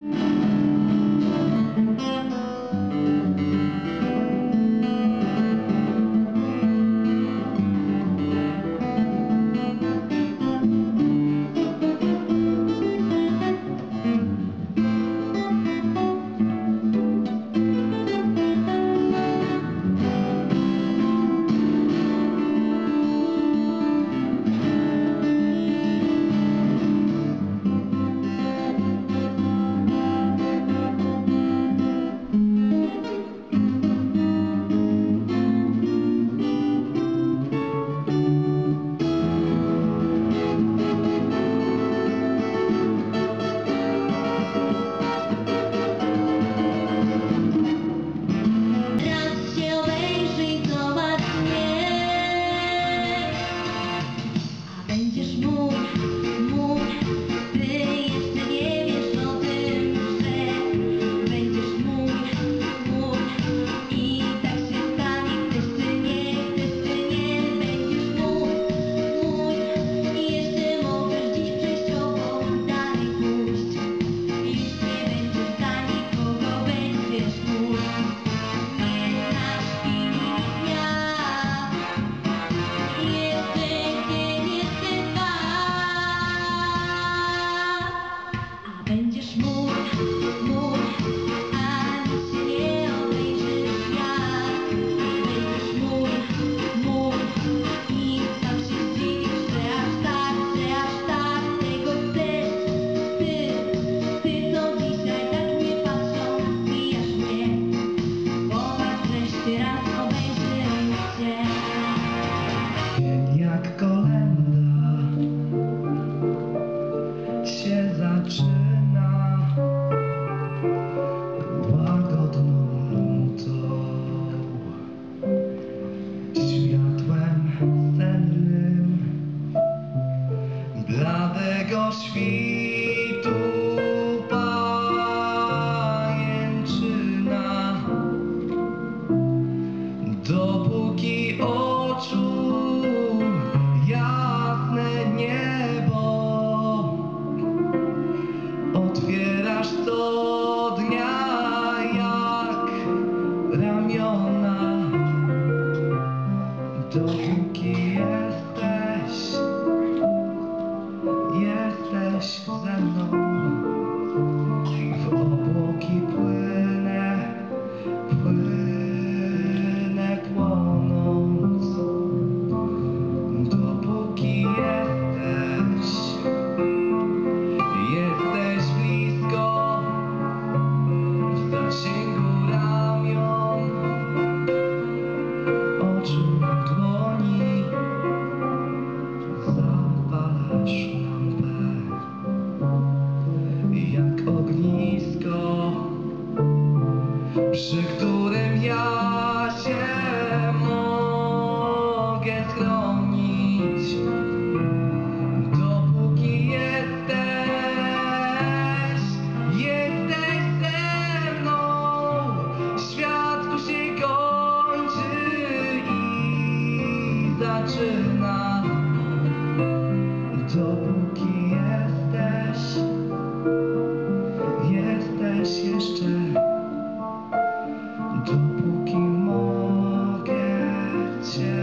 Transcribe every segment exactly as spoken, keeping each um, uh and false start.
Jak kolenda się zaczyna łagodną nutą, światłem sennym bladego świtu pajęczyna, dopóki oczu jasne niebo otwierasz co dnia jak ramiona, dopóki jesteś, jesteś ze mną. W obłoki płynę, płynę płonąc, dopóki jesteś, jesteś blisko, w zasięgu ramion, oczu, dłoni, zapalasz lampę, jak ognisko, przy którym ja się mogę schronić, dopóki jesteś, jesteś ze mną. Świat tu się kończy i zaczyna, dopóki jesteś, jesteś jeszcze, dopóki mogę cię.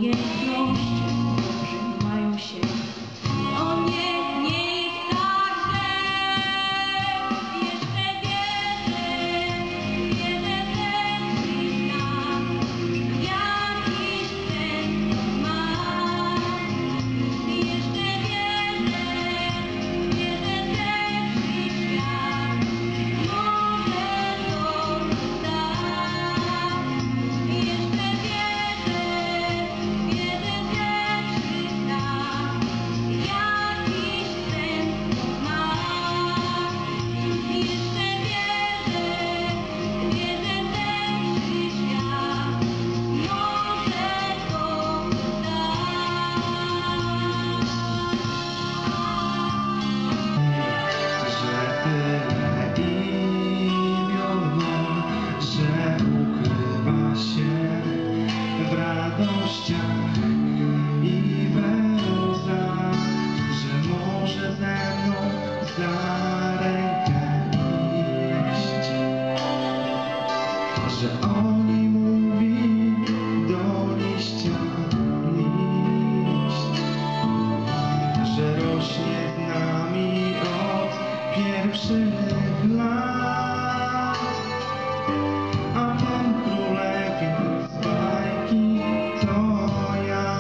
umiejętności trzymają się. O nie, nie jest tak źle. Jeszcze wierzę, wierzę też i znam. Jakiś sen mam. Jeszcze wierzę, wierzę też i świat może to dać. Jeszcze wierzę, wierzę też i znam. Jakiś sen mam. Jeszcze wierzę, wierzę też i świat może to Że tyle imion ma, że ukrywa się w radościach i we łzach, że może ze mną za rękę iść, że o niej mówi do liścia liść, że rośnie z nami od pierwszych lat, a ten królewik z bajki to ja.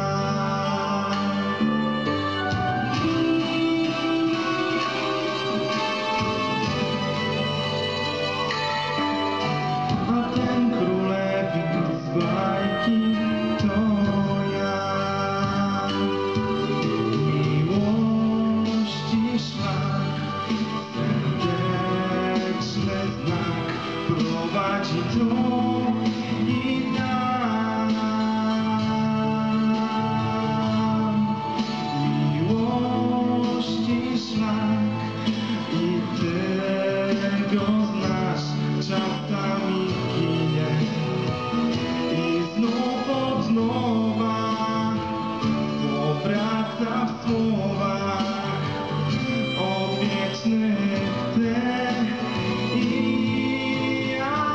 A ten królewik z bajki to ja. Miłości szlak, serdeczny znak prowadzi tu i tam. Miłości szlak i ty go znasz, czasami ginie i znów od nowa powraca w słowach odwiecznych ty i ja.